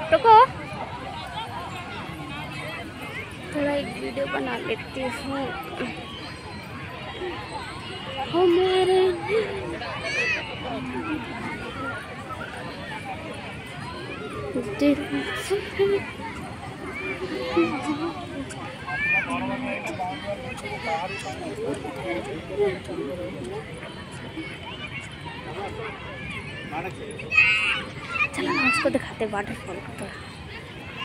रुको, थोड़ा एक वीडियो बना लेती हूँ हमारे। चलो ना उसको दिखाते वाटरफॉल को थोड़ा।